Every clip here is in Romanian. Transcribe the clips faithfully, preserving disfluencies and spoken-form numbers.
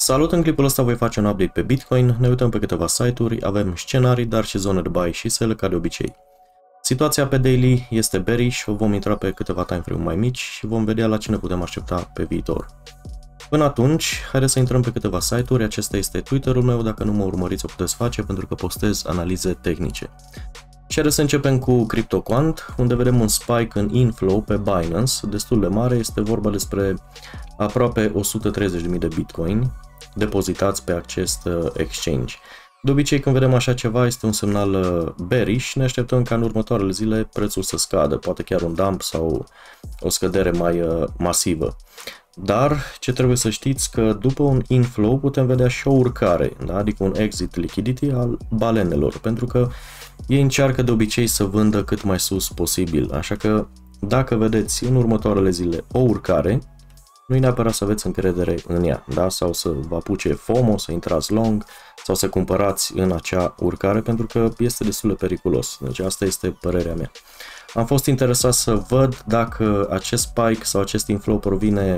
Salut! În clipul ăsta voi face un update pe Bitcoin, ne uităm pe câteva site-uri, avem scenarii, dar și zone de buy și sell ca de obicei. Situația pe daily este bearish, vom intra pe câteva timeframe mai mici și vom vedea la ce ne putem aștepta pe viitor. Până atunci, haideți să intrăm pe câteva site-uri, acesta este Twitter-ul meu, dacă nu mă urmăriți o puteți face pentru că postez analize tehnice. Și haideți să începem cu CryptoQuant, unde vedem un spike în inflow pe Binance, destul de mare, este vorba despre aproape o sută treizeci de mii de Bitcoin depozitați pe acest exchange. De obicei, când vedem așa ceva, este un semnal bearish, ne așteptăm ca în următoarele zile prețul să scadă, poate chiar un dump sau o scădere mai masivă. Dar ce trebuie să știți că după un inflow putem vedea și o urcare, da? Adică un exit liquidity al balenelor, pentru că ei încearcă de obicei să vândă cât mai sus posibil, așa că dacă vedeți în următoarele zile o urcare, nu e neapărat să aveți încredere în ea, da? Sau să vă apuce FOMO, să intrați long sau să cumpărați în acea urcare, pentru că este destul de periculos. Deci asta este părerea mea. Am fost interesat să văd dacă acest spike sau acest inflow provine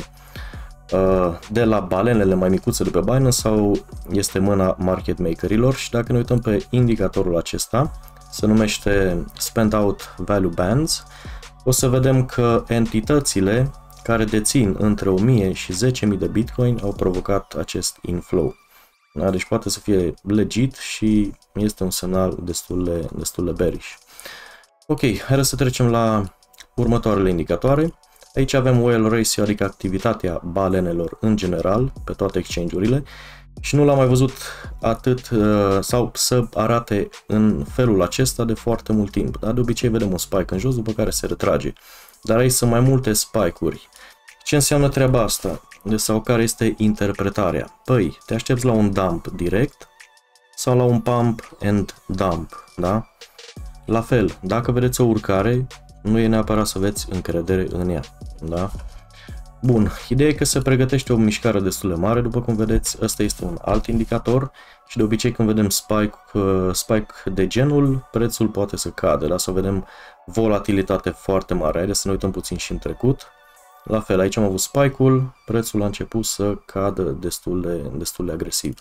uh, de la balenele mai micuțe de pe Binance sau este mâna market makerilor, și dacă ne uităm pe indicatorul acesta, se numește Spend Out Value Bands, o să vedem că entitățile care dețin între o mie și zece mii de Bitcoin au provocat acest inflow. Da? Deci poate să fie legit și este un semnal destul de, destul de bearish. Ok, haideți să trecem la următoarele indicatoare. Aici avem whale ratio, adică activitatea balenelor în general pe toate exchange-urile, și nu l-am mai văzut atât sau să arate în felul acesta de foarte mult timp. Da? De obicei vedem un spike în jos, după care se retrage. Dar aici sunt mai multe spike-uri. Ce înseamnă treaba asta? De sau care este interpretarea? Păi, te aștepți la un dump direct sau la un pump and dump, da? La fel, dacă vedeți o urcare, nu e neapărat să aveți încredere în ea, da? Bun, ideea e că se pregătește o mișcare destul de mare, după cum vedeți, ăsta este un alt indicator și de obicei când vedem spike, spike de genul, prețul poate să cadă, da? Să vedem volatilitate foarte mare. Haideți să ne uităm puțin și în trecut. La fel, aici am avut spike-ul, prețul a început să cadă destul de, destul de agresiv.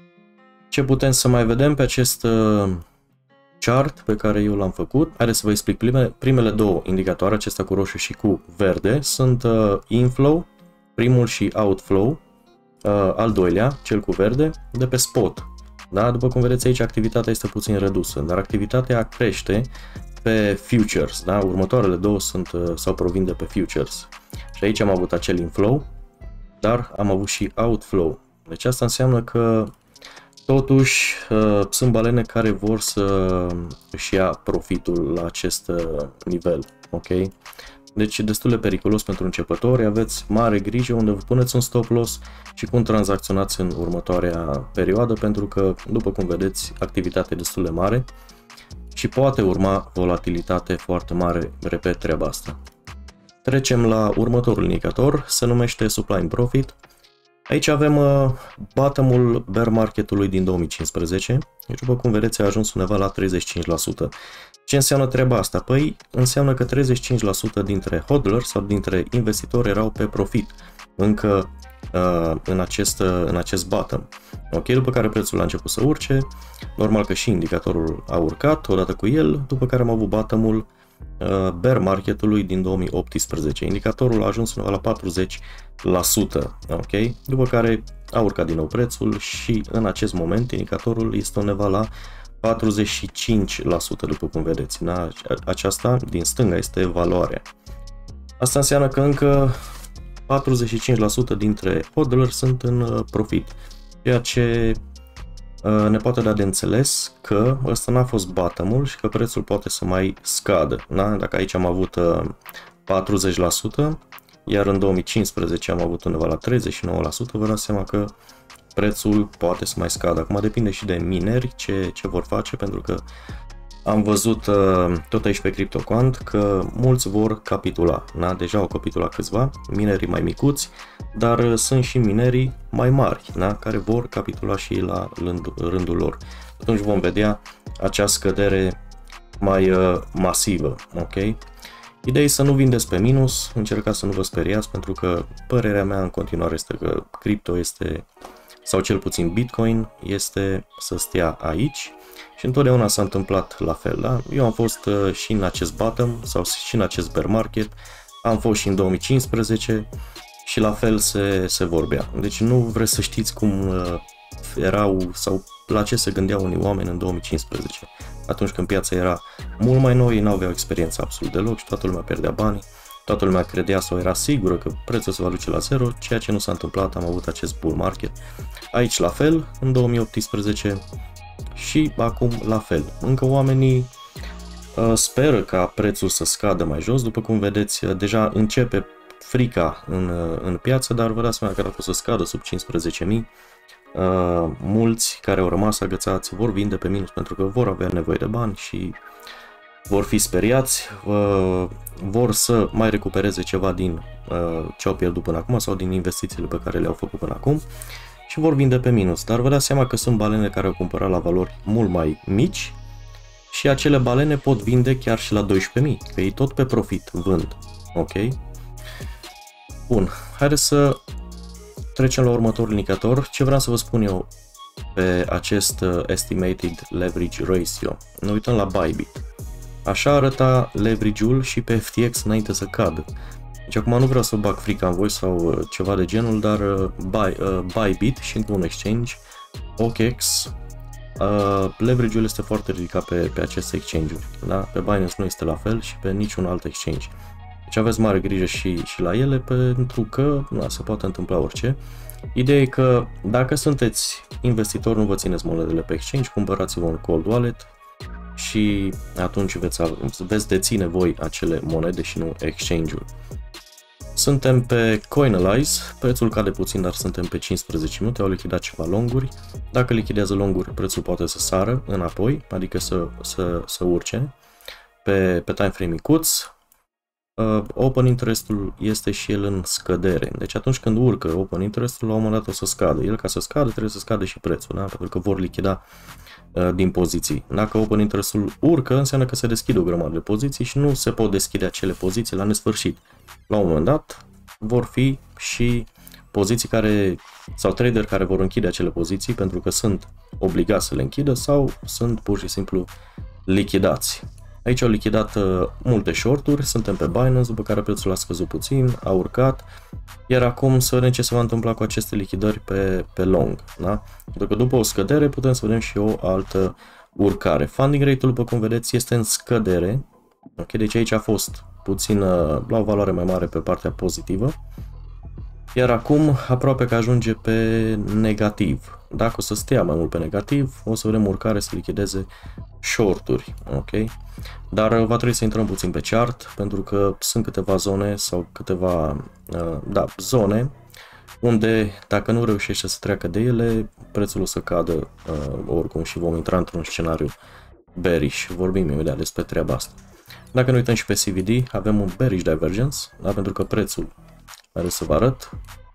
Ce putem să mai vedem pe acest chart pe care eu l-am făcut? Haideți să vă explic. Primele, primele două indicatoare, acesta cu roșu și cu verde, sunt uh, inflow, primul, și outflow, uh, al doilea, cel cu verde, de pe spot. Da? După cum vedeți aici, activitatea este puțin redusă, dar activitatea crește pe futures. Da? Următoarele două sunt uh, sau provin de pe futures. Și aici am avut acel inflow, dar am avut și outflow. Deci asta înseamnă că totuși uh, sunt balene care vor să își ia profitul la acest uh, nivel, ok? Deci e destul de periculos pentru începători, aveți mare grijă unde vă puneți un stop loss și cum tranzacționați în următoarea perioadă, pentru că, după cum vedeți, activitatea e destul de mare și poate urma volatilitate foarte mare, repet treaba asta. Trecem la următorul indicator, se numește Supply and Profit. Aici avem uh, bottom-ul bear marketului din două mii cincisprezece, deci după cum vedeți a ajuns undeva la treizeci și cinci la sută. Ce înseamnă treaba asta? Păi înseamnă că treizeci și cinci la sută dintre hodlers sau dintre investitori erau pe profit încă uh, în, acest, uh, în acest bottom. Ok, după care prețul a început să urce, normal că și indicatorul a urcat odată cu el, după care am avut bottom-ul uh, bear marketului din două mii optsprezece. Indicatorul a ajuns undeva la patruzeci la sută, ok? După care a urcat din nou prețul și în acest moment indicatorul este undeva la patruzeci și cinci la sută, după cum vedeți. Da? Aceasta din stânga este valoarea. Asta înseamnă că încă patruzeci și cinci la sută dintre hodleri sunt în profit, ceea ce ne poate da de înțeles că ăsta n-a fost bottom-ul și că prețul poate să mai scadă. Da? Dacă aici am avut patruzeci la sută, iar în două mii cincisprezece am avut undeva la treizeci și nouă la sută, vă dați seama că prețul poate să mai scadă. Acum depinde și de mineri ce, ce vor face, pentru că am văzut tot aici pe CryptoQuant că mulți vor capitula. Da? Deja au capitulat câțiva, minerii mai micuți, dar sunt și minerii mai mari, da? Care vor capitula și la rândul, rândul lor. Atunci vom vedea acea scădere mai uh, masivă, ok? Ideea e să nu vindeți pe minus, încercați să nu vă speriați, pentru că părerea mea în continuare este că cripto este sau cel puțin Bitcoin, este să stea aici și întotdeauna s-a întâmplat la fel. Da? Eu am fost uh, și în acest bottom sau și în acest bear market, am fost și în două mii cincisprezece și la fel se, se vorbea. Deci nu vreți să știți cum uh, erau sau la ce se gândeau unii oameni în două mii cincisprezece. Atunci când piața era mult mai nouă, ei nu aveau experiență absolut deloc și toată lumea pierdea banii. Toată lumea credea sau era sigură că prețul se va duce la zero, ceea ce nu s-a întâmplat, am avut acest bull market. Aici la fel, în două mii optsprezece și acum la fel. Încă oamenii uh, speră ca prețul să scadă mai jos, după cum vedeți, uh, deja începe frica în, uh, în piață, dar vă dați seama că dacă o să scadă sub cincisprezece mii, uh, mulți care au rămas agățați vor vinde pe minus pentru că vor avea nevoie de bani și vor fi speriați, uh, vor să mai recupereze ceva din uh, ce au pierdut până acum sau din investițiile pe care le-au făcut până acum și vor vinde pe minus. Dar vă dați seama că sunt balene care au cumpărat la valori mult mai mici și acele balene pot vinde chiar și la doisprezece mii, că ei tot pe profit vând. Ok? Bun, haideți să trecem la următorul indicator. Ce vreau să vă spun eu pe acest uh, Estimated Leverage Ratio? Ne uităm la Bybit. Așa arăta leverage-ul și pe F T X înainte să cadă. Deci acum nu vreau să bag frica în voi sau ceva de genul, dar uh, Buy, uh, Bybit și încă un exchange, O K X, uh, leverage-ul este foarte ridicat pe, pe aceste exchange-uri. Da? Pe Binance nu este la fel și pe niciun alt exchange. Deci aveți mare grijă și, și la ele pentru că na, se poate întâmpla orice. Ideea e că dacă sunteți investitori, nu vă țineți monedele pe exchange, cumpărați-vă un cold wallet și atunci veți, veți deține voi acele monede și nu exchange-ul. Suntem pe Coinalyze, prețul cade puțin, dar suntem pe cincisprezece minute, au lichidat ceva longuri. Dacă lichidează longuri, prețul poate să sară înapoi, adică să, să, să urce pe, pe time frame micuț. Uh, open interest-ul este și el în scădere, deci atunci când urcă open interest-ul, la un moment dat o să scadă. El ca să scadă trebuie să scadă și prețul, da? Pentru că vor lichida din poziții. Dacă open interest-ul urcă, înseamnă că se deschide o grămadă de poziții și nu se pot deschide acele poziții la nesfârșit. La un moment dat vor fi și poziții care, sau trader care vor închide acele poziții pentru că sunt obligați să le închidă sau sunt pur și simplu lichidați. Aici au lichidat uh, multe shorturi, suntem pe Binance, după care prețul a scăzut puțin, a urcat, iar acum să vedem ce se va întâmpla cu aceste lichidări pe, pe long. Da? Pentru că după o scădere putem să vedem și o altă urcare. Funding rate-ul, după cum vedeți, este în scădere, okay? Deci aici a fost puțin uh, la o valoare mai mare pe partea pozitivă, iar acum aproape că ajunge pe negativ. Dacă o să stea mai mult pe negativ, o să vedem urcare să lichideze shorturi, ok? Dar va trebui să intrăm puțin pe chart, pentru că sunt câteva zone sau câteva, uh, da, zone unde dacă nu reușește să treacă de ele, prețul o să cadă uh, oricum și vom intra într-un scenariu bearish. Vorbim imediat despre treaba asta. Dacă ne uităm și pe C V D, avem un bearish divergence, da? Pentru că prețul, are să vă arăt,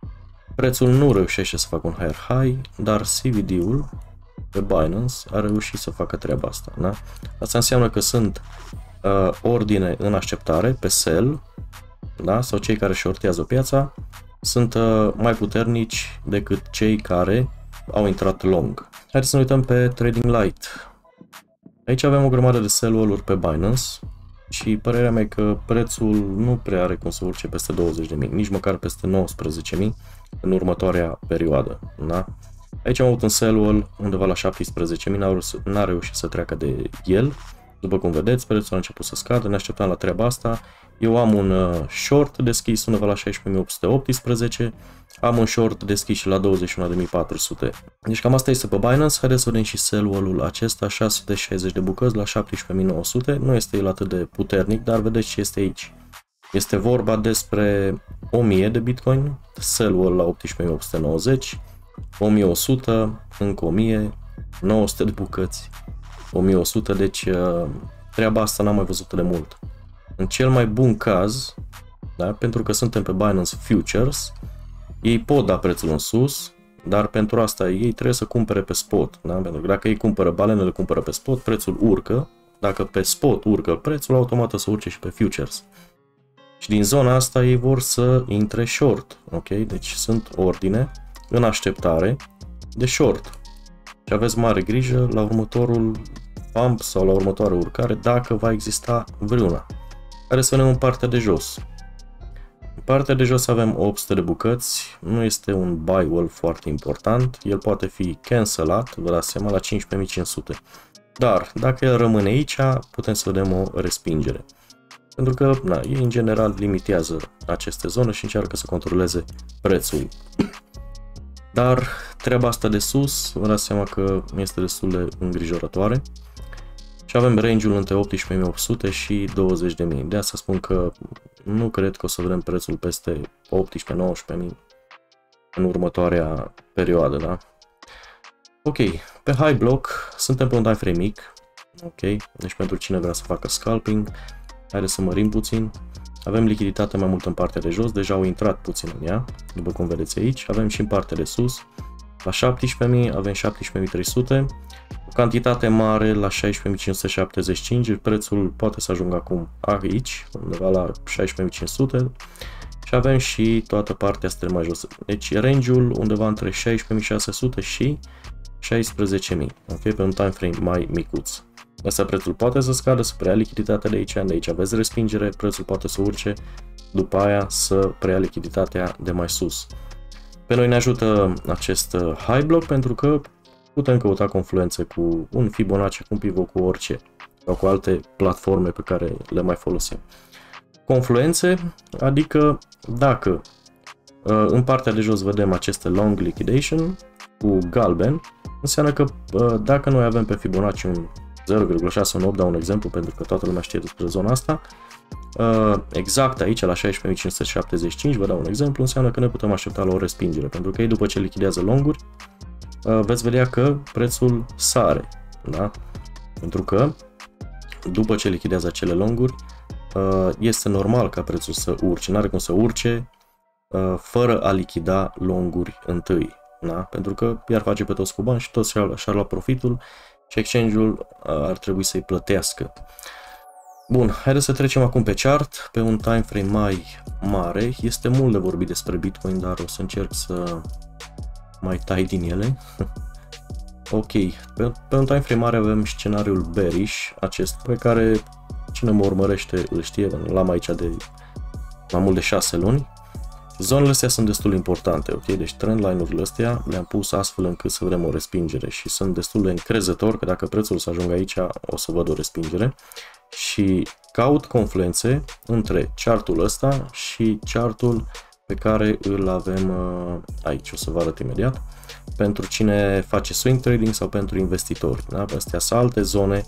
prețul nu reușește să facă un higher high, dar C V D-ul pe Binance a reușit să facă treaba asta. Da? Asta înseamnă că sunt uh, ordine în așteptare pe sell, da? Sau cei care shortează piața sunt uh, mai puternici decât cei care au intrat long. Haideți să ne uităm pe Trading Light. Aici avem o grămadă de sell-uri pe Binance și părerea mea e că prețul nu prea are cum să urce peste douăzeci de mii, nici măcar peste nouăsprezece mii în următoarea perioadă. Da? Aici am avut un sell undeva la șaptesprezece mii, n-a reușit să treacă de el. După cum vedeți, prețul a început să scadă, ne așteptam la treaba asta. Eu am un uh, short deschis undeva la șaisprezece mii opt sute optsprezece, am un short deschis și la douăzeci și unu de mii patru sute. Deci cam asta este pe Binance. Haideți să vedem și sell-ul acesta, șase sute șaizeci de bucăți la șaptesprezece mii nouă sute. Nu este el atât de puternic, dar vedeți ce este aici. Este vorba despre o mie de Bitcoin, sell-ul la optsprezece mii opt sute nouăzeci, o mie o sută, încă o mie, nouă sute de bucăți, o mie o sută, deci treaba asta n-am mai văzut de mult. În cel mai bun caz, da, pentru că suntem pe Binance Futures, ei pot da prețul în sus, dar pentru asta ei trebuie să cumpere pe spot. Da? Pentru că dacă ei cumpără balenele, cumpără pe spot, prețul urcă. Dacă pe spot urcă prețul, automat o să urce și pe futures. Și din zona asta ei vor să intre short. Ok? Deci sunt ordine în așteptare de short. Și aveți mare grijă la următorul pump sau la următoarea urcare, dacă va exista vreuna. Care să vedem în partea de jos. În partea de jos avem opt sute de bucăți, nu este un buy wall foarte important, el poate fi cancelat, vă dați seama, la cincisprezece mii cinci sute. Dar dacă el rămâne aici, putem să vedem o respingere. Pentru că na, ei în general limitează aceste zone și încearcă să controleze prețul. Dar treaba asta de sus, vă dați seama că este destul de îngrijorătoare. Și avem range-ul între optsprezece mii opt sute și douăzeci de mii. De asta spun că nu cred că o să vedem prețul peste optsprezece nouăsprezece mii în următoarea perioadă, da? Ok, pe high block suntem pe un time frame mic. Ok, deci pentru cine vrea să facă scalping, haideți să mărim puțin. Avem lichiditate mai mult în partea de jos, deja au intrat puțin în ea, după cum vedeți aici. Avem și în partea de sus, la șaptesprezece mii, avem șaptesprezece mii trei sute. O cantitate mare la șaisprezece mii cinci sute șaptezeci și cinci, prețul poate să ajungă acum aici, undeva la șaisprezece mii cinci sute. Și avem și toată partea asta mai jos. Deci range-ul undeva între șaisprezece mii șase sute și șaisprezece mii, ok, pe un time frame mai micuț. Asta prețul poate să scadă, să preia lichiditatea de aici, de aici aveți respingere, prețul poate să urce, după aia să preia lichiditatea de mai sus. Pe noi ne ajută acest high block pentru că putem căuta confluențe cu un Fibonacci, cu un pivot, cu orice, sau cu alte platforme pe care le mai folosim. Confluențe, adică dacă în partea de jos vedem aceste long liquidation cu galben, înseamnă că dacă noi avem pe Fibonacci un zero virgulă șase unu opt, dau un exemplu pentru că toată lumea știe despre zona asta, exact aici la șaisprezece mii cinci sute șaptezeci și cinci, vă dau un exemplu, înseamnă că ne putem aștepta la o respingere, pentru că ei după ce lichidează longuri, veți vedea că prețul sare, da? Pentru că după ce lichidează acele longuri, este normal ca prețul să urce, n-are cum să urce fără a lichida longuri întâi, da? Pentru că i-ar face pe toți cu bani și toți și-ar lua profitul și exchange-ul ar trebui să-i plătească. Bun, haideți să trecem acum pe chart, pe un time frame mai mare. Este mult de vorbit despre Bitcoin, dar o să încerc să mai tai din ele. Ok, pe, pe un time frame mare avem scenariul bearish, acest pe care cine mă urmărește îl știe, l-am aici de mai mult de șase luni. Zonele astea sunt destul de importante, ok? Deci trendline-urile astea le-am pus astfel încât să vedem o respingere și sunt destul de încrezător că dacă prețul să ajungă aici o să văd o respingere și caut confluențe între chartul ăsta și chartul pe care îl avem aici, o să vă arăt imediat, pentru cine face swing trading sau pentru investitori, da? Astea sunt alte zone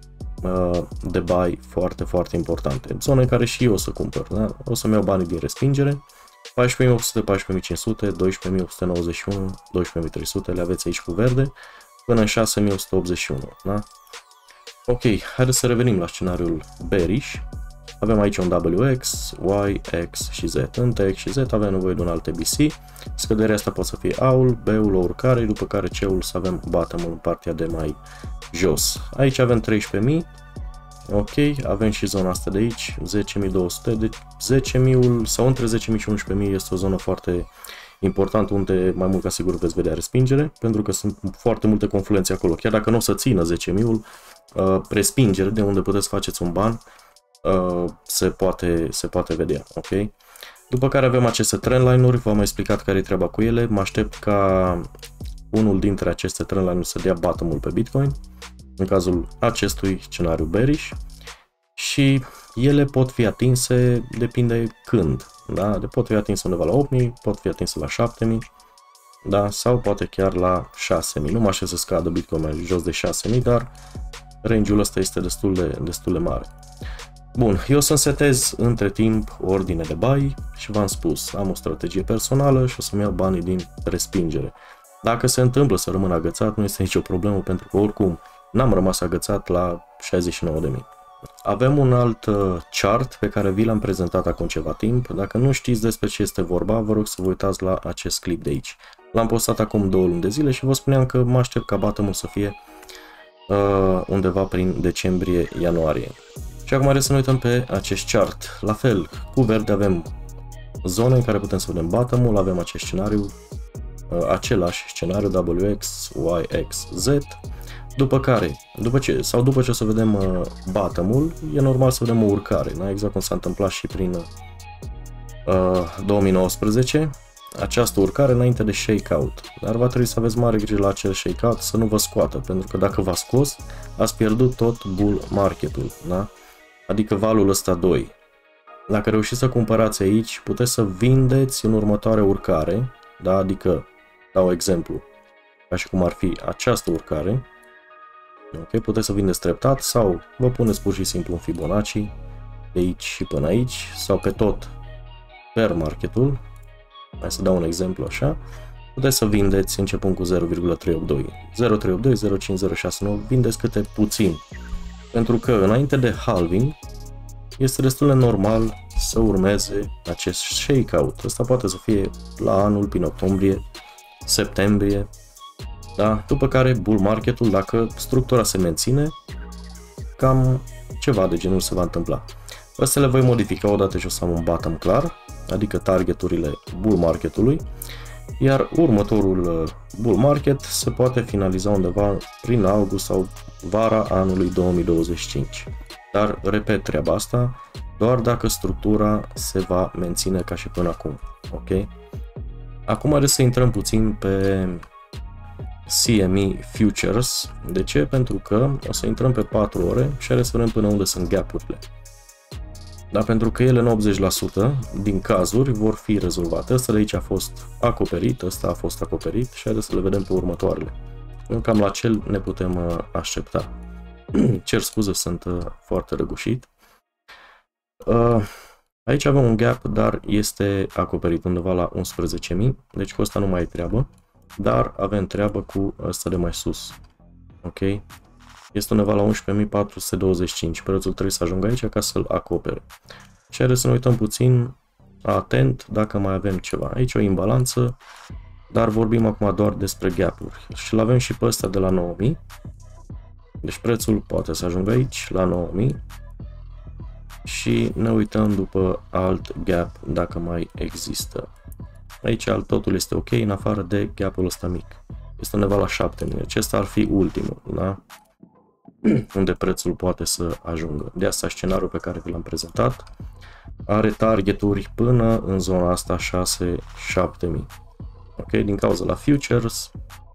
de buy foarte, foarte importante, zone în care și eu o să cumpăr, da? O să-mi iau banii din respingere, paisprezece mii opt sute, paisprezece mii cinci sute, doisprezece mii opt sute nouăzeci și unu, doisprezece mii trei sute, le aveți aici cu verde, până în șase mii o sută optzeci și unu, da? Ok, haideți să revenim la scenariul bearish. Avem aici un W X, Y, X și Z. Între X și Z avem nevoie de un alt T B C. Scăderea asta poate să fie A-ul, B-ul, o urcare, după care C-ul să avem bottom-ul în partea de mai jos. Aici avem treisprezece mii. Ok, avem și zona asta de aici, zece mii două sute, deci zece mii sau între zece mii și unsprezece mii este o zonă foarte importantă unde mai mult ca sigur veți vedea respingere, pentru că sunt foarte multe confluențe acolo. Chiar dacă nu o să țină zece mii, uh, respingere de unde puteți faceți un ban, uh, se, poate, se poate vedea, ok? După care avem aceste trendline-uri, v-am mai explicat care e treaba cu ele, mă aștept ca unul dintre aceste trendline-uri să dea bottom-ul pe Bitcoin, în cazul acestui scenariu bearish, și ele pot fi atinse, depinde când, da? De pot fi atinse undeva la opt mii, pot fi atinse la șapte mii, da? Sau poate chiar la șase mii. Nu mă aștept să scadă Bitcoin mai jos de șase mii, dar range-ul ăsta este destul de, destul de mare. Bun, eu o să-mi setez între timp o ordine de buy și v-am spus, am o strategie personală și o să-mi iau banii din respingere. Dacă se întâmplă să rămân agățat, nu este nicio problemă, pentru că oricum n-am rămas agățat la șaizeci și nouă de mii. Avem un alt chart pe care vi l-am prezentat acum ceva timp. Dacă nu știți despre ce este vorba, vă rog să vă uitați la acest clip de aici. L-am postat acum două luni de zile și vă spuneam că mă aștept ca bottom-ul să fie uh, undeva prin decembrie-ianuarie. Și acum să ne uităm pe acest chart. La fel, cu verde avem zone în care putem să vedem bottom-ul, avem acest scenariu uh, același scenariu W X, Y X, Z, după care, după ce, sau după ce o să vedem uh, bottom-ul, e normal să vedem o urcare, da? Exact cum s-a întâmplat și prin uh, două mii nouăsprezece, această urcare înainte de shakeout, dar va trebui să aveți mare grijă la acel shakeout să nu vă scoată, pentru că dacă v-a scos, ați pierdut tot bull marketul, da? Adică valul ăsta doi. Dacă reușiți să cumpărați aici, puteți să vindeți în următoarea urcare, da? Adică, dau exemplu, ca și cum ar fi această urcare, ok? Puteți să vindeți treptat sau vă puneți pur și simplu un Fibonacci de aici și până aici sau pe tot per marketul. Hai să dau un exemplu așa. Puteți să vindeți începând cu zero virgulă trei opt doi, zero trei opt doi, zero cinci zero șase nouă, vindeți câte puțin. Pentru că înainte de halving este destul de normal să urmeze acest shakeout. Ăsta poate să fie la anul, prin octombrie, septembrie, da? După care bull marketul, dacă structura se menține, cam ceva de genul se va întâmpla. Astea le voi modifica odată ce o să am un bottom clar, adică targeturile bull marketului, iar următorul bull market se poate finaliza undeva prin august sau vara anului două mii douăzeci și cinci. Dar repet treaba asta doar dacă structura se va menține ca și până acum. Ok? Acum are să intrăm puțin pe C M E Futures. De ce? Pentru că o să intrăm pe patru ore și are să vedem până unde sunt gap-urile. Dar pentru că ele în optzeci la sută din cazuri vor fi rezolvate. Ăsta de aici a fost acoperit, ăsta a fost acoperit și haideți să le vedem pe următoarele. Cam la cel ne putem aștepta. Cer scuze, sunt foarte răgușit. Aici avem un gap, dar este acoperit undeva la unsprezece mii, deci cu ăsta nu mai e treabă, dar avem treabă cu ăsta de mai sus. Ok? Este undeva la unsprezece mii patru sute douăzeci și cinci, prețul trebuie să ajungă aici ca să-l acopere. Și haideți să ne uităm puțin atent dacă mai avem ceva. Aici o imbalanță, dar vorbim acum doar despre gap-uri. Și l-avem și pe ăsta de la nouă mii. Deci prețul poate să ajungă aici la nouă mii. Și ne uităm după alt gap dacă mai există. Aici totul este ok în afară de gap-ul ăsta mic. Este undeva la șapte mii. Acesta ar fi ultimul, da? Unde prețul poate să ajungă. De asta scenariul pe care vi l-am prezentat are targeturi până în zona asta șase șapte mii. Ok? Din cauza la futures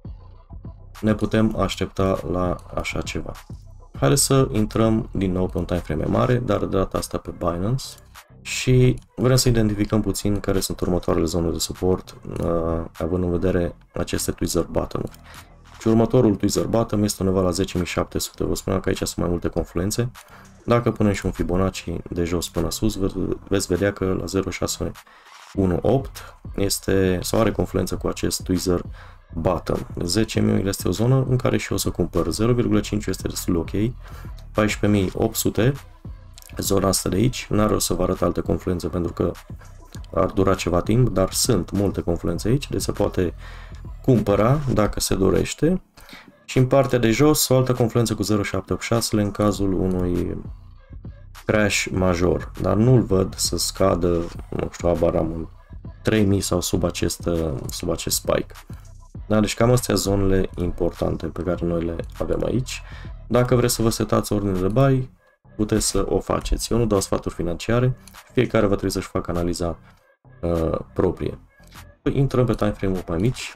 ne putem aștepta la așa ceva. Haideți să intrăm din nou pe un time frame mare, dar de data asta pe Binance și vrem să identificăm puțin care sunt următoarele zone de suport, uh, având în vedere aceste tweezer bottom-uri. Și următorul tweezer bottom este undeva la zece mii șapte sute. Vă spuneam că aici sunt mai multe confluențe. Dacă punem și un Fibonacci de jos până sus, veți vedea că la zero șase unu opt este, sau are confluență cu acest tweezer bottom. zece mii este o zonă în care și eu o să cumpăr. zero virgulă cinci este destul de ok. paisprezece mii opt sute, zona asta de aici. N-are o să vă arăt alte confluențe pentru că ar dura ceva timp, dar sunt multe confluențe aici, deci se poate cumpăra dacă se dorește. Și în partea de jos o altă confluență cu zero șapte opt șase în cazul unui crash major, dar nu-l văd să scadă, nu știu, abar am în trei mii sau sub acest, sub acest spike. Da, deci cam astea zonele importante pe care noi le avem aici. Dacă vreți să vă setați ordine de buy, puteți să o faceți. Eu nu dau sfaturi financiare, fiecare va trebui să-și facă analiza uh, proprie. Intrăm pe time frame-uri mai mici,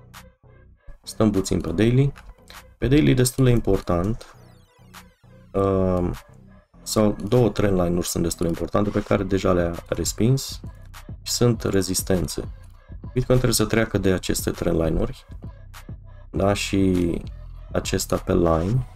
stăm puțin pe daily. Pe daily destul de important, uh, sau două trendline-uri sunt destul de importante pe care deja le-a respins și sunt rezistențe. Bitcoin trebuie să treacă de aceste trendline-uri, da, și acesta pe line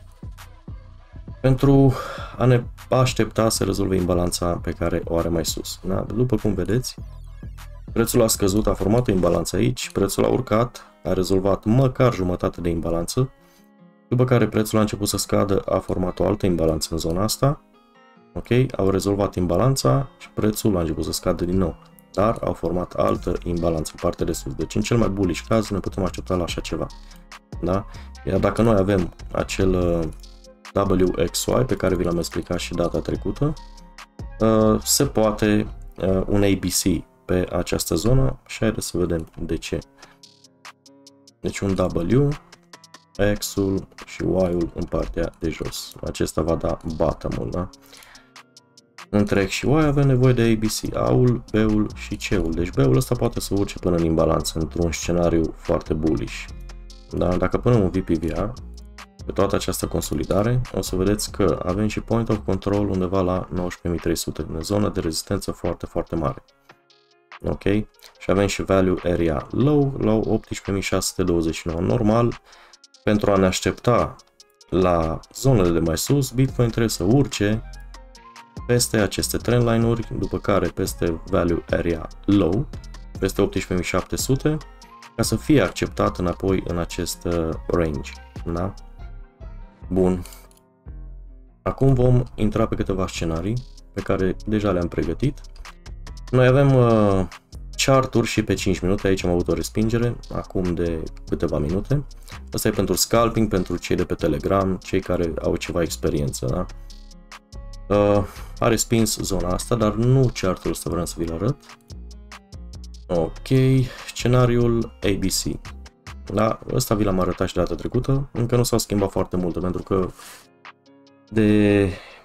pentru a ne aștepta să rezolve imbalanța pe care o are mai sus. Da? După cum vedeți, prețul a scăzut, a format o imbalanță aici, prețul a urcat, a rezolvat măcar jumătate de imbalanță, după care prețul a început să scadă, a format o altă imbalanță în zona asta, ok, au rezolvat imbalanța și prețul a început să scadă din nou, dar au format altă imbalanță în partea de sus. Deci în cel mai bullish caz ne putem aștepta la așa ceva. Da? Iar dacă noi avem acel W X Y pe care vi l-am explicat și data trecută, se poate un A B C pe această zonă și haideți să vedem de ce. Deci un W, X-ul și Y-ul în partea de jos. Acesta va da bottom-ul, da? Între X și Y avem nevoie de A B C, A-ul, B-ul și C-ul. Deci B-ul ăsta poate să urce până în imbalanță, într-un scenariu foarte bullish. Da? Dacă punem un V P V A pe toată această consolidare, o să vedeți că avem și point of control undeva la nouăsprezece mii trei sute, în zonă de rezistență foarte, foarte mare. Ok? Și avem și value area low, la optsprezece mii șase sute douăzeci și nouă. Normal, pentru a ne aștepta la zonele de mai sus, Bitcoin trebuie să urce peste aceste trendline-uri, după care peste value area low, peste optsprezece mii șapte sute, ca să fie acceptat înapoi în acest range. Da? Bun. Acum vom intra pe câteva scenarii pe care deja le-am pregătit. Noi avem uh, charturi și pe cinci minute, aici am avut o respingere, acum de câteva minute. Asta e pentru scalping, pentru cei de pe Telegram, cei care au ceva experiență. Da? Uh, a respins zona asta, dar nu chartul ăsta vreau să vi-l arăt. Ok, scenariul A B C. Da, ăsta vi l-am arătat și data trecută, încă nu s-au schimbat foarte multe, pentru că de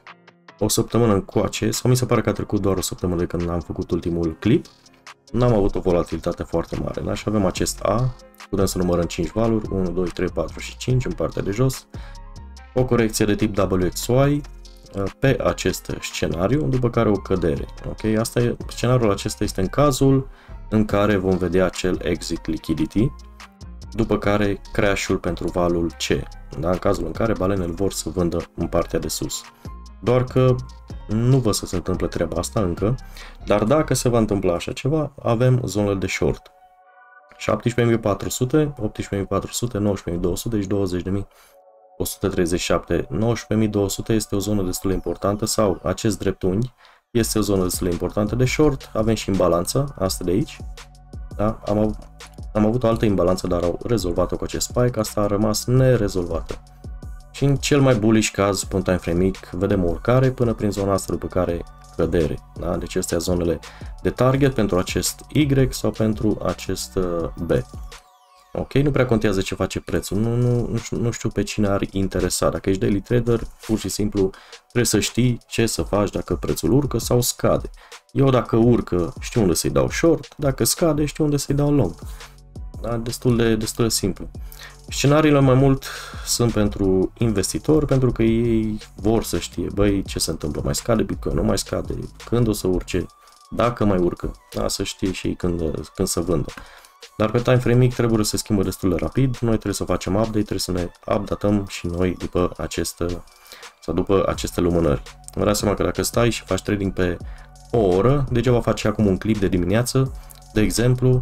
o săptămână încoace, sau mi se pare că a trecut doar o săptămână de când am făcut ultimul clip, n-am avut o volatilitate foarte mare. Da? Și avem acest A, putem să numărăm cinci valuri, unu, doi, trei, patru și cinci în partea de jos, o corecție de tip W X Y pe acest scenariu, după care o cădere. Okay? Asta e, scenariul acesta este în cazul în care vom vedea acel exit liquidity, după care crash-ul pentru valul C, da? În cazul în care balenele vor să vândă în partea de sus. Doar că nu văd să se întâmple treaba asta încă, dar dacă se va întâmpla așa ceva, avem zonele de short. șaptesprezece mii patru sute, optsprezece mii patru sute, nouăsprezece mii două sute, deci douăzeci de mii o sută treizeci și șapte. nouăsprezece mii două sute este o zonă destul de importantă, sau acest dreptunghi este o zonă destul de importantă de short. Avem și imbalanță, asta de aici. Da? Am, av am avut o altă imbalanță, dar au rezolvat-o cu acest spike, asta a rămas nerezolvată. Și în cel mai bullish caz, pe un time frame mic, vedem o urcare până prin zona asta, după care cădere. Da? Deci astea sunt zonele de target pentru acest Y sau pentru acest B. Ok, nu prea contează ce face prețul, nu, nu, nu, știu, nu știu pe cine ar interesa. Dacă ești daily trader, pur și simplu trebuie să știi ce să faci dacă prețul urcă sau scade. Eu dacă urcă știu unde să-i dau short, dacă scade știu unde să-i dau long. Da? Destul de, destul de simplu. Scenariile mai mult sunt pentru investitori, pentru că ei vor să știe, băi, ce se întâmplă, mai scade Bitcoin, nu mai scade, când o să urce, dacă mai urcă, da? Să știe și ei când, când să vândă. Dar pe time frame mic trebuie să se schimbă destul de rapid, noi trebuie să facem update, trebuie să ne updatăm și noi după aceste, sau după aceste lumânări. Vă dați seama că dacă stai și faci trading pe o oră, degeaba faci acum un clip de dimineață, de exemplu,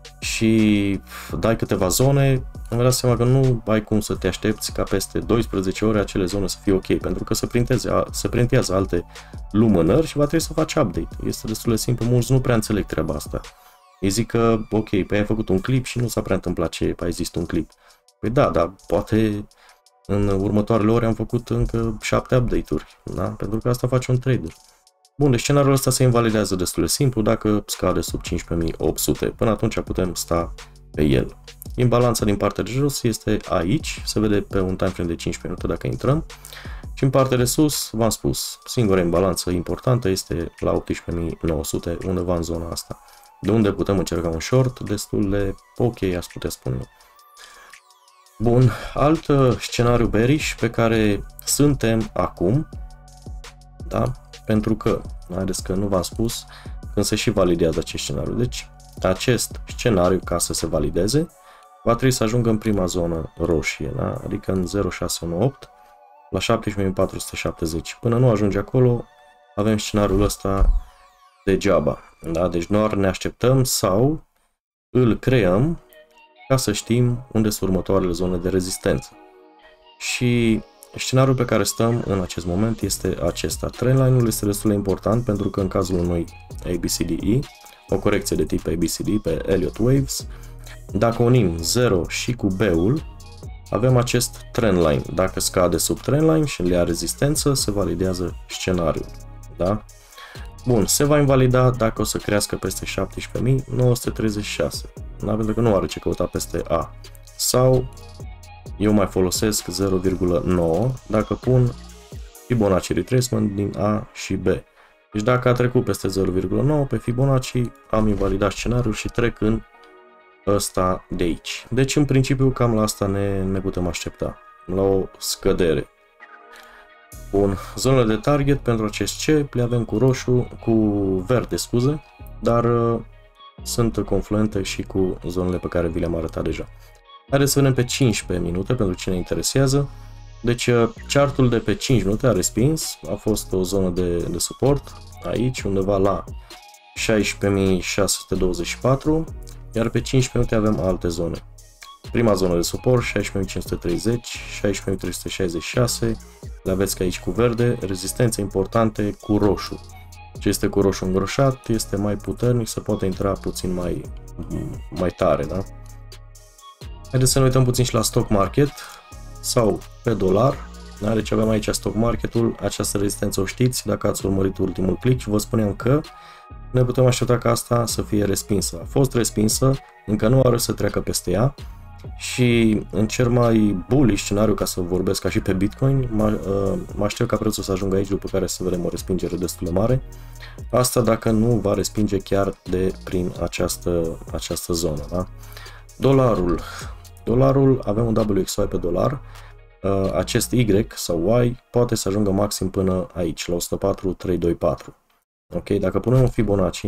și dai câteva zone, vă dați seama că nu ai cum să te aștepți ca peste douăsprezece ore acele zone să fie ok, pentru că se, printeze, se printează alte lumânări și va trebui să faci update. Este destul de simplu, mulți nu prea înțeleg treaba asta. Îi zic că, ok, păi ai făcut un clip și nu s-a prea întâmplat ce, păi ai zis un clip. Păi da, dar poate în următoarele ore am făcut încă șapte update-uri, da? Pentru că asta face un trader. Bun, deci scenariul ăsta se invalidează destul de simplu dacă scade sub cincisprezece mii opt sute. Până atunci putem sta pe el. Imbalanța din partea de jos este aici, se vede pe un time frame de cincisprezece minute dacă intrăm. Și în partea de sus, v-am spus, singura imbalanță importantă este la optsprezece mii nouă sute, undeva în zona asta. De unde putem încerca un short destul de ok, aș putea spune. Bun, alt scenariu bearish pe care suntem acum, da? Pentru că, haideți că nu v-am spus, când se și validează acest scenariu. Deci, acest scenariu, ca să se valideze, va trebui să ajungă în prima zonă roșie, da? Adică în zero șase unu opt la șaptesprezece mii patru sute șaptezeci. Până nu ajunge acolo, avem scenariul ăsta degeaba. Da? Deci doar ne așteptăm sau îl creăm ca să știm unde sunt următoarele zone de rezistență. Și scenariul pe care stăm în acest moment este acesta. Trendline-ul este destul de important pentru că în cazul unui A B C D E, o corecție de tip A B C D pe Elliott Waves, dacă unim zero și cu B-ul, avem acest trendline. Dacă scade sub trendline și le ia rezistență, se validează scenariul. Da? Bun, se va invalida dacă o să crească peste șaptesprezece mii nouă sute treizeci și șase. Da? Pentru că nu are ce căuta peste A. sau eu mai folosesc zero virgulă nouă dacă pun Fibonacci retracement din A și B. Deci dacă a trecut peste zero virgulă nouă pe Fibonacci, am invalidat scenariul și trec în ăsta de aici. Deci în principiu cam la asta ne, ne putem aștepta, la o scădere. Bun, zonele de target pentru acest C le avem cu roșu, cu verde, scuze, dar uh, sunt confluente și cu zonele pe care vi le-am arătat deja. Haideți să vedem pe cincisprezece minute pentru cine interesează. Deci chartul de pe cinci minute a respins, a fost o zonă de, de suport aici undeva la șaisprezece mii șase sute douăzeci și patru, iar pe cincisprezece minute avem alte zone. Prima zonă de suport șaisprezece mii cinci sute treizeci, șaisprezece mii trei sute șaizeci și șase, le aveți aici cu verde, rezistențe importante cu roșu. Ce este cu roșu îngroșat este mai puternic, se poate intra puțin mai, mai tare, da? Haideți să ne uităm puțin și la stock market sau pe dolar. Da? Deci avem aici stock marketul, această rezistență o știți dacă ați urmărit ultimul click și vă spuneam că ne putem aștepta ca asta să fie respinsă. A fost respinsă, încă nu are să treacă peste ea și în cel mai bullish scenariu, ca să vorbesc ca și pe Bitcoin, mă, mă aștept ca prețul să ajungă aici, după care să vedem o respingere destul de mare. Asta dacă nu va respinge chiar de prin această, această zonă. Da? Dolarul. Dolarul, avem un W X Y pe dolar, acest Y sau Y poate să ajungă maxim până aici, la o sută patru virgulă trei doi patru. Ok, dacă punem un Fibonacci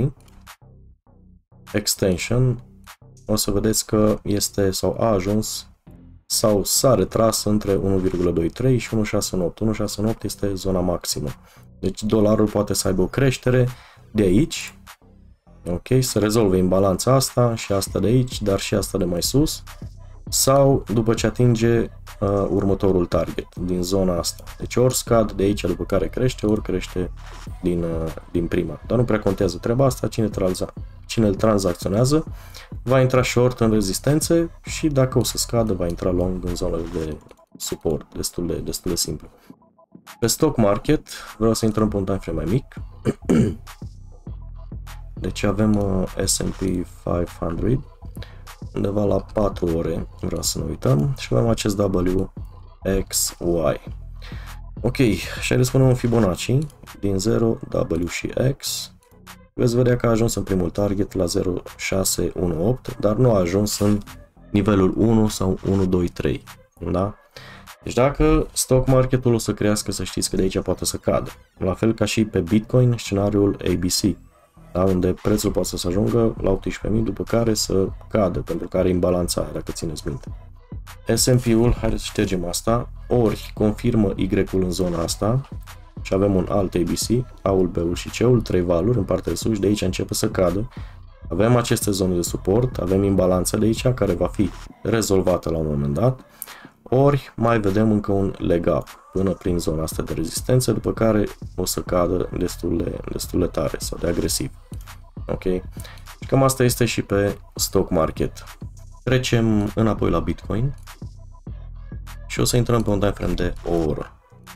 extension, o să vedeți că este sau a ajuns sau s-a retras între unu virgulă douăzeci și trei și unu virgulă șaizeci și opt. unu virgulă șaizeci și opt este zona maximă. Deci dolarul poate să aibă o creștere de aici, ok, să rezolve imbalanța asta și asta de aici, dar și asta de mai sus, sau după ce atinge uh, următorul target din zona asta. Deci ori scad de aici, după care crește, ori crește din, uh, din prima. Dar nu prea contează treaba asta, cine, tranza cine îl tranzacționează va intra short în rezistențe și dacă o să scadă va intra long în zonele de suport, destul de, destul de simplu. Pe stock market vreau să intrăm pe un time frame mai mic. Deci avem uh, S and P cinci sute undeva la patru ore, vreau să ne uităm, și avem acest W X Y. Ok, și haideți să punem un Fibonacci din zero, W și X. Veți vedea că a ajuns în primul target la zero virgulă șase unu opt, dar nu a ajuns în nivelul unu sau unu doi trei. Da? Deci dacă stock marketul o să crească, să știți că de aici poate să cadă. La fel ca și pe Bitcoin, scenariul A B C. Da, unde prețul poate să ajungă la optsprezece mii, după care să cadă, pentru că are imbalanța, dacă țineți minte. S and P-ul, haideți să ștergem asta, ori confirmă Y-ul în zona asta și avem un alt A B C, A-ul, B-ul și C-ul, trei valuri în partea de sus și de aici începe să cadă. Avem aceste zone de suport, avem imbalanța de aici, care va fi rezolvată la un moment dat, ori mai vedem încă un leg up până prin zona asta de rezistență, după care o să cadă destul de, destul de tare sau de agresiv. Ok? Și cam asta este și pe stock market. Trecem înapoi la Bitcoin și o să intrăm pe un time frame de o oră.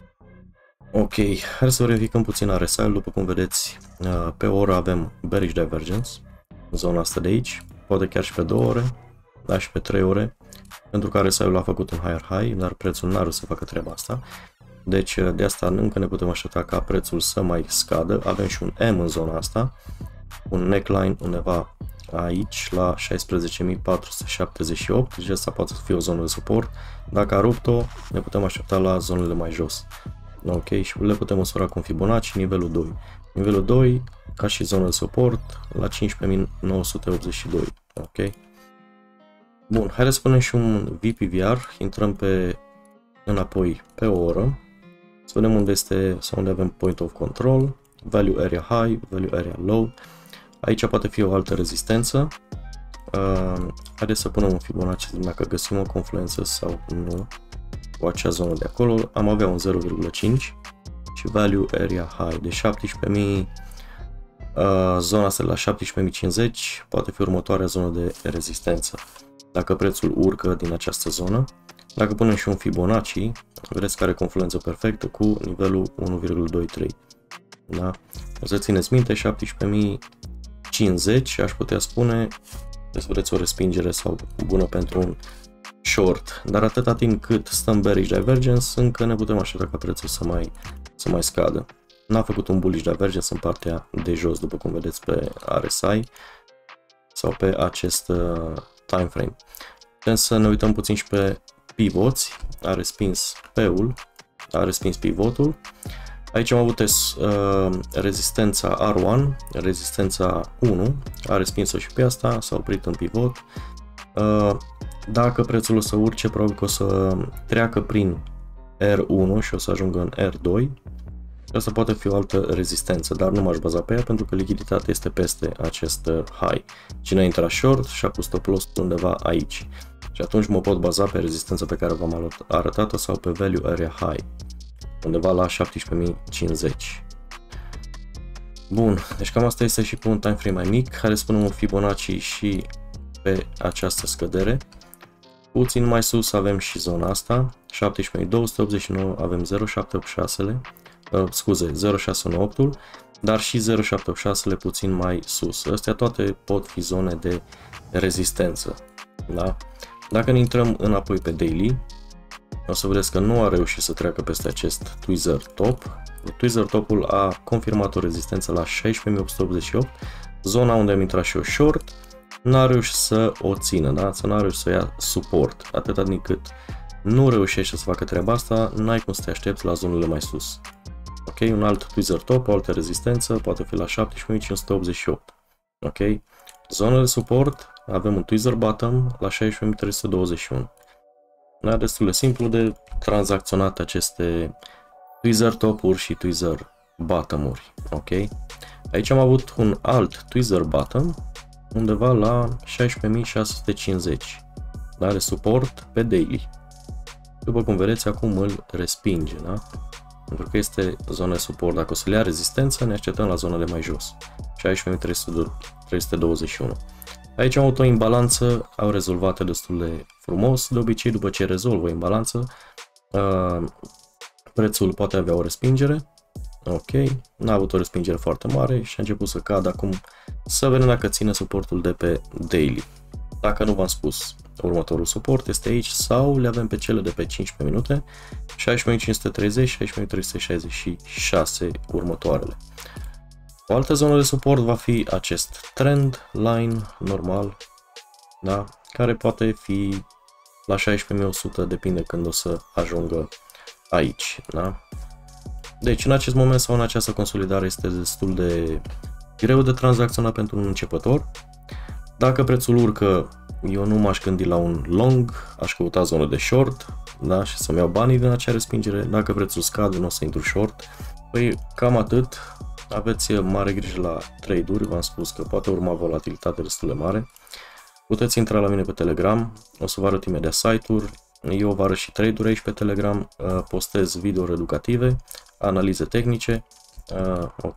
Ok, hai să verificăm puțin R S I. După cum vedeți, pe o oră avem bearish divergence, zona asta de aici, poate chiar și pe două ore, da, și pe trei ore, pentru că R S I-ul a făcut un higher high, dar prețul n-are să facă treaba asta. Deci de asta încă ne putem aștepta ca prețul să mai scadă. Avem și un M în zona asta, un neckline undeva aici la șaisprezece mii patru sute șaptezeci și opt, deci asta poate fi o zonă de suport. Dacă a rupt-o, ne putem aștepta la zonele mai jos. Ok, și le putem măsura cu un Fibonacci, nivelul doi. Nivelul doi, ca și zonă de suport, la cincisprezece mii nouă sute optzeci și doi. Ok. Bun, haideți să punem și un V P V R, intrăm pe înapoi pe o oră, să vedem unde este sau unde avem point of control, value area high, value area low. Aici poate fi o altă rezistență. Uh, haideți să punem un Fibonacci dacă găsim o confluență sau nu cu acea zonă de acolo. Am avea un zero virgulă cinci și value area high de șaptesprezece mii. Uh, zona asta de la șaptesprezece mii cincizeci poate fi următoarea zonă de rezistență. Dacă prețul urcă din această zonă, dacă punem și un Fibonacci, vedeți că are confluență perfectă cu nivelul unu virgulă douăzeci și trei. Da? O să țineți minte, șaptesprezece mii cincizeci, aș putea spune, să vedeți o respingere sau bună pentru un short, dar atâta timp cât stăm bearish divergence, încă ne putem aștepta ca prețul să mai, să mai scadă. N-a făcut un bullish divergence în partea de jos, după cum vedeți pe R S I sau pe acest uh, time frame. Putem să ne uităm puțin și pe pivoți. A respins P-ul, a respins pivotul. Aici am avut uh, rezistența R unu, rezistența unu, a respins-o și pe asta, s-a oprit în pivot. Uh, dacă prețul o să urce, probabil că o să treacă prin R unu și o să ajungă în R doi. Asta poate fi o altă rezistență, dar nu m-aș baza pe ea pentru că lichiditatea este peste acest high. Cine intra short și-a pus stop loss undeva aici. Și atunci mă pot baza pe rezistența pe care v-am arătat-o sau pe value area high, undeva la șaptesprezece mii cincizeci. Bun, deci cam asta este și pe un time frame mai mic. Haideți să punem un Fibonacci și pe această scădere. Puțin mai sus avem și zona asta, șaptesprezece mii două sute optzeci și nouă, avem zero șapte opt șase, uh, scuze, zero șase unu opt, dar și zero șapte opt șase puțin mai sus. Astea toate pot fi zone de rezistență. Da? Dacă ne intrăm înapoi pe daily, o să vedeți că nu a reușit să treacă peste acest tweezer top. Tweezer topul a confirmat o rezistență la șaisprezece mii opt sute optzeci și opt, zona unde am intrat și eu short, n-a reușit să o țină, da? Să n-a reușit să ia suport. Atâta timp cât nu reușește să facă treaba asta, n-ai cum să te aștepți la zonele mai sus. Ok? Un alt tweezer top, o altă rezistență, poate fi la șaptesprezece mii cinci sute optzeci și opt. Ok? Zona de suport, avem un tweezer bottom la șaisprezece mii trei sute douăzeci și unu. Da? Destul de simplu de tranzacționat aceste tweezer top-uri și tweezer bottom-uri. Ok? Aici am avut un alt tweezer bottom undeva la șaisprezece mii șase sute cincizeci. Are suport pe daily. După cum vedeți, acum îl respinge, da? Pentru că este zona de suport. Dacă o să le ia rezistență, ne așteptăm la zonele mai jos. șaisprezece mii trei sute douăzeci și unu. Aici am avut o imbalanță, au rezolvat destul de frumos. De obicei, după ce rezolvă o imbalanță, uh, prețul poate avea o respingere. Ok, n-a avut o respingere foarte mare și a început să cadă acum. Să vedem dacă ține suportul de pe daily. Dacă nu v-am spus, următorul suport este aici sau le avem pe cele de pe cincisprezece minute, șaisprezece mii cinci sute treizeci, șaisprezece mii trei sute șaizeci și șase următoarele. O altă zonă de suport va fi acest trend line normal, da? Care poate fi la șaisprezece mii o sută, depinde când o să ajungă aici. Da? Deci în acest moment sau în această consolidare este destul de greu de tranzacționat pentru un începător. Dacă prețul urcă, eu nu m-aș gândi la un long, aș căuta zonă de short, da? Și să-mi iau banii din acea respingere. Dacă prețul scade, nu o să intru short. Păi cam atât. Aveți mare grijă la trade-uri, v-am spus că poate urma volatilitate destul de mare. Puteți intra la mine pe Telegram, o să vă arăt imediat site-uri. Eu vă arăt și trade-uri aici pe Telegram, postez video-uri educative, analize tehnice, ok.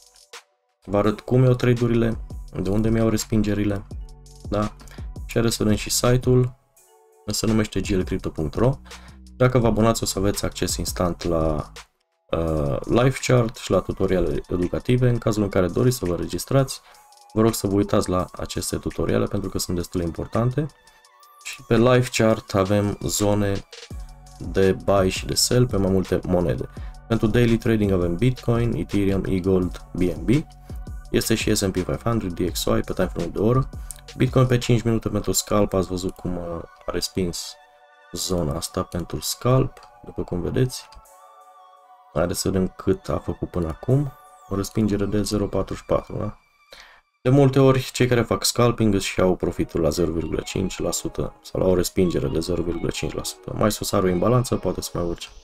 Vă arăt cum iau trade-urile, de unde mi iau respingerile, da? Și haideți să vedem și site-ul, se numește g l crypto punct ro. Dacă vă abonați o să aveți acces instant la uh, live chart și la tutoriale educative. În cazul în care doriți să vă registrați, vă rog să vă uitați la aceste tutoriale pentru că sunt destul de importante. Și pe live chart avem zone de buy și de sell pe mai multe monede. Pentru daily trading avem Bitcoin, Ethereum, eGold, B N B. Este și S and P cinci sute, D X Y pe time frame de oră. Bitcoin pe cinci minute pentru scalp, ați văzut cum a respins zona asta pentru scalp, după cum vedeți. Haideți să vedem cât a făcut până acum. O respingere de zero virgulă patruzeci și patru, da? De multe ori, cei care fac scalping își iau profitul la zero virgulă cinci la sută sau la o respingere de zero virgulă cinci la sută. Mai sus are o imbalanță, poate să mai urce.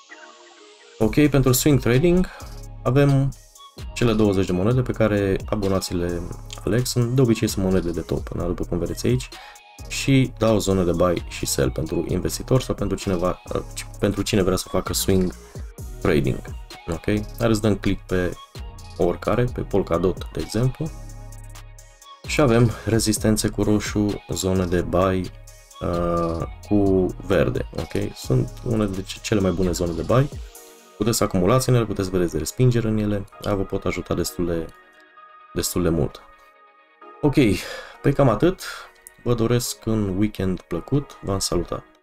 Ok, pentru swing trading avem cele douăzeci de monede pe care abonații le aleg. Sunt, de obicei sunt monede de top, da? După cum vedeți aici. Și dau zone de buy și sell pentru investitori sau pentru, cineva, pentru cine vrea să facă swing trading. Ok, hai să dăm click pe oricare, pe Polkadot de exemplu. Și avem rezistențe cu roșu, zone de buy uh, cu verde. Ok, sunt unele de cele mai bune zone de buy. Puteți să acumulați în ele, puteți vedeți de respingere în ele, vă pot ajuta destul de, destul de mult. Ok, păi cam atât. vă doresc un weekend plăcut, v-am salutat!